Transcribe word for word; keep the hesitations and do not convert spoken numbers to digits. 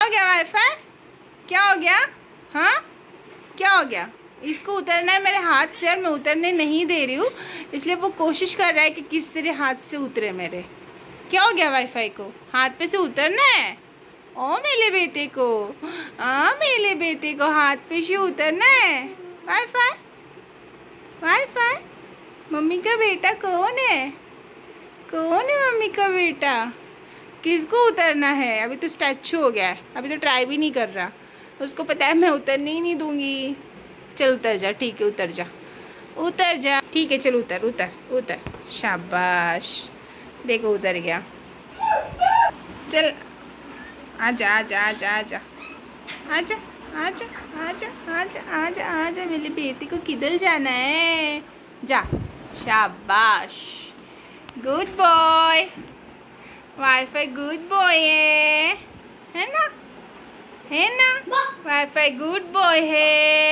हो गया वाईफाई? क्या हो गया? हाँ क्या हो गया? इसको उतरना है मेरे हाथ से और मैं उतरने नहीं दे रही हूँ, इसलिए वो कोशिश कर रहा है कि किस तरह हाथ से उतरे मेरे। क्या हो गया वाईफाई को? हाथ पे से उतरना है? ओ मेरे बेटे को, आ मेरे बेटे को हाथ पे से उतरना है। वाईफाई वाईफाई मम्मी का बेटा कौन है? कौन है मम्मी का बेटा? किसको उतरना है? अभी तो स्टैचू हो गया है, अभी तो ट्राई भी नहीं कर रहा। उसको पता है मैं उतरने ही नहीं दूंगी। चल उतर जा, ठीक है उतर जा, उतर जा, ठीक है चल उतर उतर उतर। शाबाश, देखो उतर गया। चल आजा आजा आजा आजा आजा आजा आजा आजा आजा आजा। मेरे बेटे को किधर जाना है? जा, शाबाश, good boy. Wifi good boy है, है ना? है ना? वाईफाई गुड बॉय है।